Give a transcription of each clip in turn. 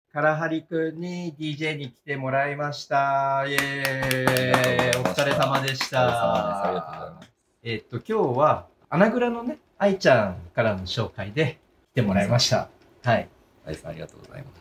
カラハリくんに DJ に来てもらいました。イエーイ。お疲れ様でした。 ありがとうございます。 今日は、アナグラのね、愛ちゃんからの紹介で来てもらいました。はい。 愛さんありがとうございます。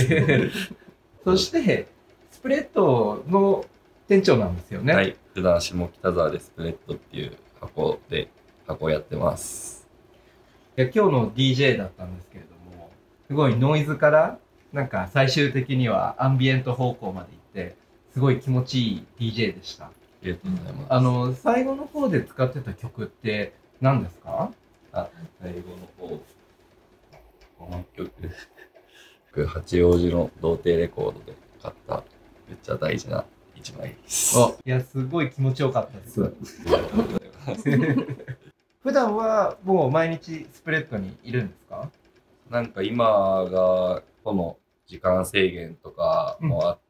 そして、スプレッドの店長なんですよね。 はい。普段下北沢でスプレッドっていう箱をやってます。 いや、今日の DJ だったんですけれども、すごいノイズから、なんか最終的にはアンビエント方向まで行って、すごい気持ちいい DJ でした。 ありがとうございます。 最後の方で使ってた曲って何ですか？ 最後の方。この曲、八王子の童貞レコードで買っためっちゃ大事な一枚です。 いや、すごい気持ちよかったです。 ありがとうございます。 普段はもう毎日スプレッドにいるんですか？ なんか今がこの時間制限とかもあって、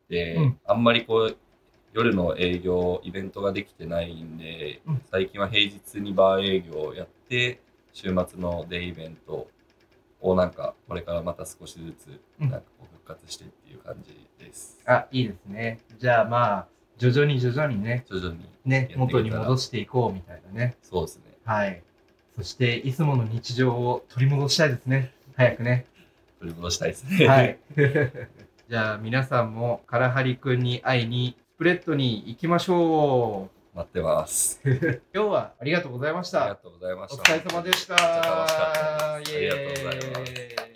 あんまりこう夜の営業イベントができてないんで、最近は平日にバー営業をやって週末のデイイベントをなんかこれからまた少しずつなんか復活してっていう感じです。 いいですね。じゃあまあ徐々にね、元に戻していこうみたいなね。 そうですね。 はい。そしていつもの日常を取り戻したいですね。早くね。 取り戻したいですね。 はい。じゃあ皆さんもカラハリくんに会いにスプレッドに行きましょう。待ってます。 今日はありがとうございました。 ありがとうございました。 お疲れ様でした。 めっちゃ楽しかったです。ありがとうございます。